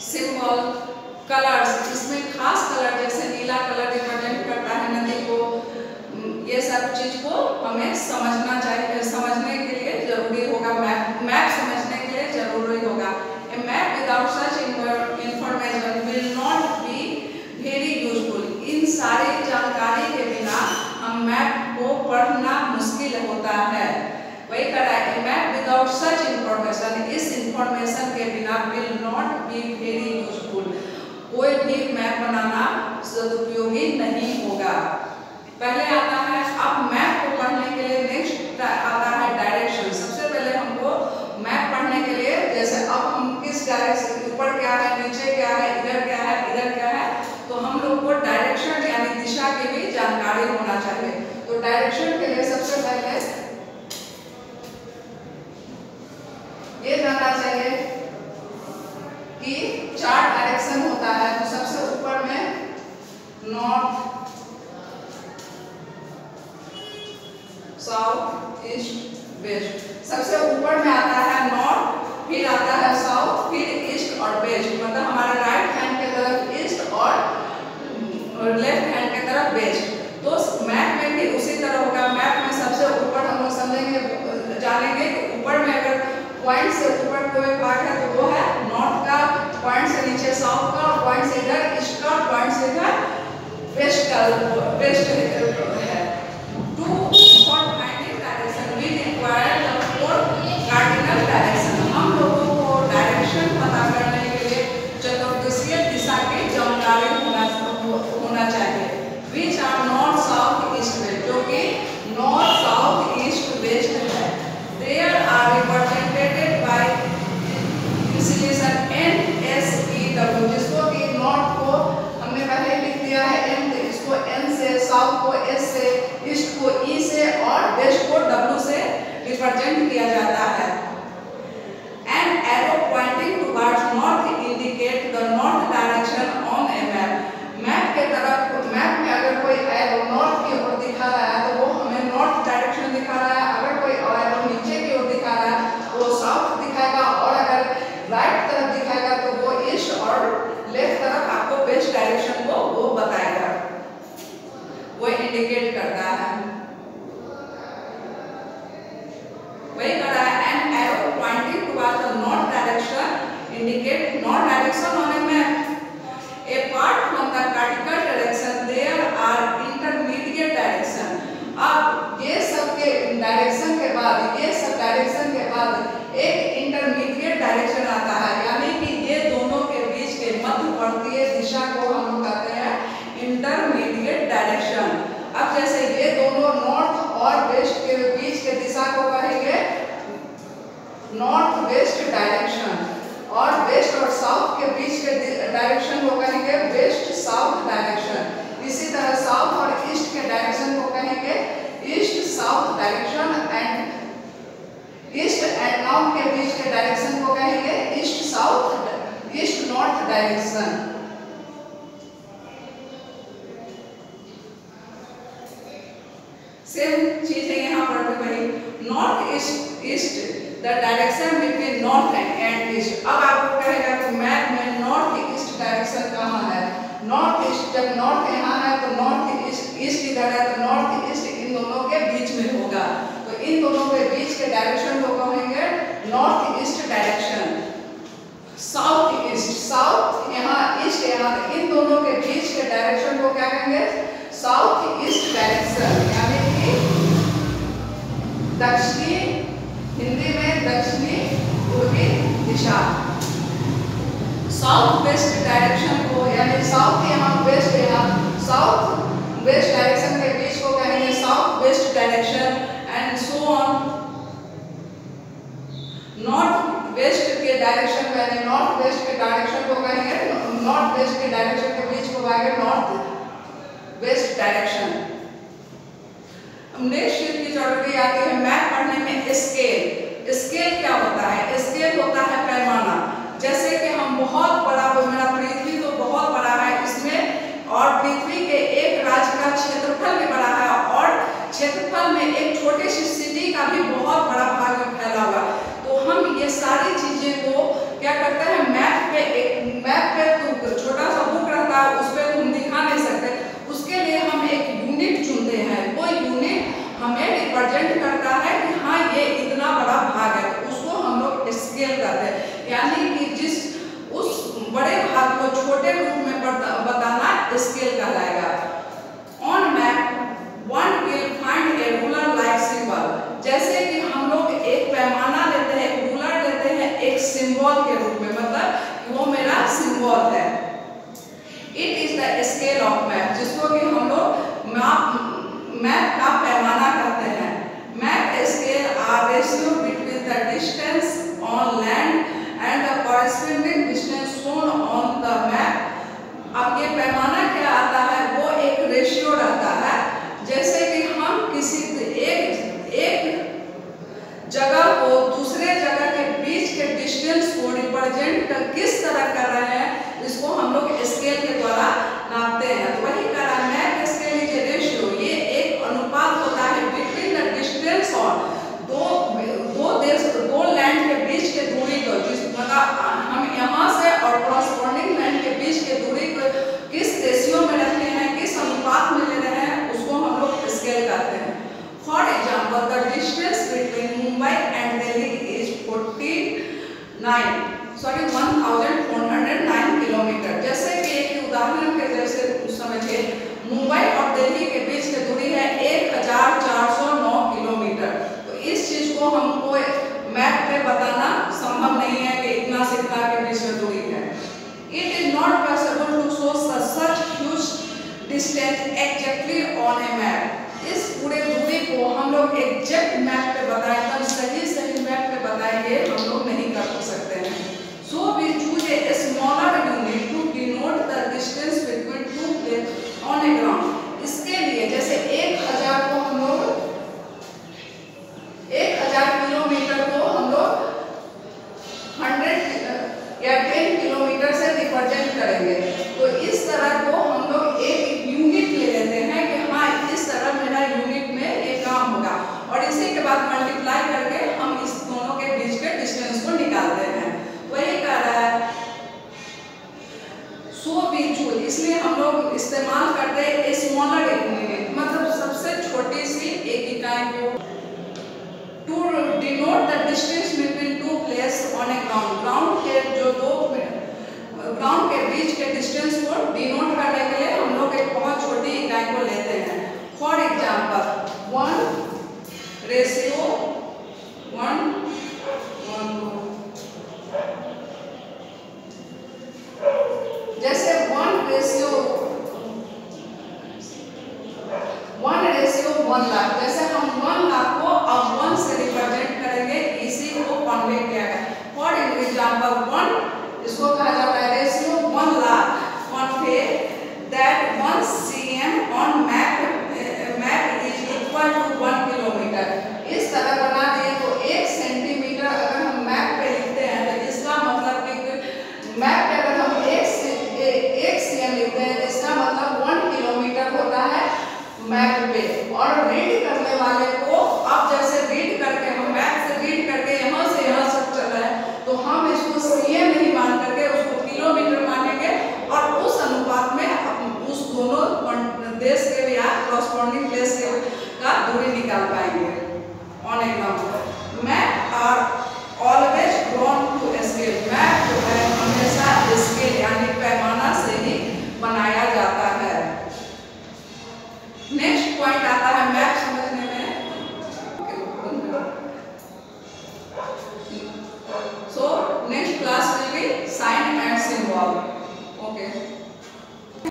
Symbol, colours, इसमें खास colour जैसे नीला कलर रिप्रेजेंट करता है नदी को। ये सब चीज को हमें समझना चाहिए, समझने के लिए जरूरी होगा। मैप समझने के लिए जरूरी होगा। A map without such information will not be very useful. इन सारी जानकारी के बिना हम मैप को पढ़ना मुश्किल होता है। वही कह रहा है मैप विदाउट सच इंफॉर्मेशन, इस इंफॉर्मेशन के बिना will not be very useful. कोई भी मैप बनाना सदुपयोगी नहीं होगा। पहले आता है, अब मैप को पढ़ने के लिए नेक्स्ट आता है डायरेक्शन। सबसे पहले हमको मैप पढ़ने के लिए, जैसे अब हम किस डायरेक्शन, ऊपर क्या है, नीचे क्या है, इधर क्या है, इधर क्या है, तो हम लोग को डायरेक्शन यानी दिशा की भी जानकारी होना चाहिए। तो डायरेक्शन के लिए सबसे पहले ये जानना चाहिए कि 4 डायरेक्शन होता है। तो सबसे ऊपर में नॉर्थ, साउथ, ईस्ट, वेस्ट। सबसे ऊपर में आता है नॉर्थ, फिर आता है साउथ, फिर ईस्ट और वेस्ट। मतलब हमारे राइट हैंड के तरफ ईस्ट और लेफ्ट हैंड के तरफ वेस्ट। तो मैप में भी उसी तरह होगा। मैप में सबसे ऊपर हम लोग समझेंगे, जानेंगे कि ऊपर में अगर पॉइंट से ऊपर कोई भाग है तो वो है नॉर्थ का, पॉइंट से नीचे साउथ का, और पॉइंट से इधर ईस्ट का, और पॉइंट से इधर वेस्ट का, वेस्ट है। For finding direction we require the 4 cardinal direction। हम लोगों को डायरेक्शन पता करने के लिए चतुर्दिशीय दिशा की जानकारी होना चाहिए। Which are north, south, east, west, जो कि नॉर्थ, साउथ, ईस्ट, वेस्ट है। There are represented by initials NSEW, जिसको कि नॉर्थ को हमने पहले लिख दिया है N, इसको N से, साउथ को S से, ईस्ट को E से और वेस्ट को W से रिप्रेजेंट किया जाता है। An arrow pointing towards north indicate the north direction on a map। Map के तरफ, मैप में अगर कोई एरो नॉर्थ की ओर दिखा रहा है तो वो हमें नॉर्थ डायरेक्शन दिखा रहा है। अगर कोई एरो नीचे की ओर दिखा रहा है वो साउथ दिखाएगा, और अगर राइट तरफ दिखाएगा तो वो ईस्ट, और लेफ्ट तरफ आपको वेस्ट डायरेक्शन को वो बताएगा, वो इंडिकेट करता है। वही कर रहा है an arrow pointing towards the north direction indicate north direction on a map. Apart from the cardinal direction there are intermediate direction। अब ये सब के डायरेक्शन के बाद, ये सब डायरेक्शन के बाद एक इंटरमीडिएट डायरेक्शन आता है, यानी कि ये दोनों के बीच के मध्यवर्तीय दिशा को हम लोग कहते हैं इंटरमीडिएट डायरेक्शन। अब जैसे ये दोनों नॉर्थ और वेस्ट के बीच के दिशा को कहेंगे नॉर्थ वेस्ट डायरेक्शन, और वेस्ट और साउथ के बीच के डायरेक्शन को कहेंगे वेस्ट साउथ डायरेक्शन। इसी तरह साउथ और ईस्ट के डायरेक्शन को कहेंगे east south direction, and east and north के बीच के डायरेक्शन को कहेंगे east south, east north direction. Same चीज है यहाँ पर भी वही north east, east the direction between north and east. अब आपको कहेगा कि मैप में नॉर्थ ईस्ट डायरेक्शन कहाँ है। नॉर्थ ईस्ट, जब नॉर्थ यहाँ है तो नॉर्थ ईस्ट इधर है, तो नॉर्थ ईस्ट इन दोनों के बीच में होगा। तो इन दोनों के बीच के डायरेक्शन को कहेंगे north east direction. South east, south यहाँ, ईस्ट यहाँ, तो इन दोनों के बीच के डायरेक्शन को क्या कहेंगे साउथ ईस्ट डायरेक्शन, यानी कि दक्षिणी, हिंदी में दक्षिणी पूर्वी दिशा। साउथ वेस्ट डायरेक्शन को, यानी साउथ यहाँ वेस्ट यहाँ, साउथ वेस्ट डायरेक्शन के बीच को कहेंगे south west direction, and so on. North west के डायरेक्शन, यानी नॉर्थ वेस्ट के डायरेक्शन को कहेंगे, नॉर्थ वेस्ट के डायरेक्शन के बीच को कहेंगे नॉर्थ वेस्ट डायरेक्शन। नेक्स्ट चीज की जरूरत आती है मैप पढ़ने में स्केल। स्केल क्या होता है? स्केल होता है पैमाना। जैसे कि हम बहुत बड़ा, मेरा पृथ्वी तो बहुत बड़ा है इसमें, और पृथ्वी के एक राज्य का क्षेत्रफल भी बड़ा है, और क्षेत्रफल में एक छोटी सी सिटी का भी बहुत बड़ा भाग फैला हुआ। तो हम ये सारी चीजें को क्या करते हैं मैप पे, एक मैप पे तो छोटा सा बुक रहता है, उस पर तुम दिखा नहीं सकते, उसके लिए हम एक यूनिट चुनते हैं। वो यूनिट हमें रिप्रेजेंट करता है कि हाँ ये इतना बड़ा भाग है, तो उसको हम लोग स्केल करते हैं, यानी कि उस बड़े भाग को छोटे रूप में बताना स्केल कहलाएगा। On map one will find a ruler like symbol, जैसे कि हम लोग एक पैमाना लेते हैं, एक रूलर लेते हैं एक सिंबल के रूप में, मतलब वो मेरा सिंबल है। It is the scale of map, जिसको कि हम लोग मैप का पैमाना कहते हैं। Map scale are ratio between the distance on land and the corresponding distance shown on the map. अब ये पैमाना क्या आता है, वो एक रेशियो रहता है, जैसे कि हम किसी एक जगह को दूसरे जगह के बीच के डिस्टेंस को रिप्रेजेंट किस तरह कर रहे हैं, इसको हम लोग स्केल के द्वारा नापते हैं। तो वही कह रहा है map scale is a ratio, ये एक अनुपात होता है बिटवीन द डिस्टेंस और दो लैंड के बीच के दूरी को, जिस मतलब हम यहाँ से और कॉरेस्पॉन्डिंग लैंड के बीच के दूरी को किस रेशियो में रखते हैं, किस अनुपात में ले रहे हैं, उसको हम लोग स्केल करते हैं। For example the distance between Mumbai and Delhi is 1409 kilometre. जैसे कि एक उदाहरण के जैसे समझिए, मुंबई और दिल्ली के बीच की दूरी है 1409 किलोमीटर। तो इस चीज को हमको मैप पे बताना संभव नहीं है कि इतना से इतना के बीच में दूरी है। It is not possible to show such huge distance exactly on a map. इस पूरे दूरी को हम लोग एग्जैक्ट मैप पे बताएं, तब सही मैप पे बताएंगे, हम लोग नहीं कर सकते हैं। So we choose a smaller unit to denote the distance between two place on a ground. इसके लिए जैसे 1000 को हम लोग 1000 किलोमीटर को हम लोग 100 या 10 किलोमीटर से रिप्रेजेंट करेंगे। तो इस तरह को हम लोग एक यूनिट ले लेते हैं कि हाँ इस तरह मेरा यूनिट में ये काम होगा, और इसी के बाद मल्टीप्लाई करके हम इस दोनों के बीच के डिस्टेंस को निकालते हैं। वही कह रहा है सो वी चूज, इसलिए हम लोग इस्तेमाल करते हैं स्मॉलर यूनिट, मतलब सबसे छोटी सी एक इकाई को, to denote the distance between two place on a ground. Ground के बीच के डिस्टेंस को डिनोट करने के लिए हम लोग एक बहुत छोटी इकाई को लेते हैं। फॉर एग्जाम्पल 1:1:1 जैसे 1:1 लाख, जैसे हम 1 लाख को अब 1 से रिप्रेजेंट करेंगे, इसी को कन्वे किया गया। फॉर एग्जाम्पल 1 इसको कहा जाता है ratio 1 lakh convey that 1 cm on map is equal to 1 kilometre. इस तरह बना दिए तो 1 सेंटीमीटर अगर हम मैप पे लिखते हैं तो इसका मतलब कि मैप पे अगर हम 1 cm लिखते हैं तो इसका मतलब 1 किलोमीटर होता है मैप पे। और रीड करने वाले को अब जैसे रीड करके हम मैप से रीड करके यहाँ से यहाँ तक चल रहा है, तो हम इसको cm नहीं मान करके उसको किलोमीटर मानेंगे, और उस अनुपात में उस दोनों देश के या कॉरेस्पॉन्डिंग प्लेस के का दूरी निकाल पाएंगे। On example map are always drawn to scale. Map जो है हमेशा स्केल यानी पैमाना से ही बनाया जाता है। नेक्स्ट पॉइंट आता है मैप समझने में। So next class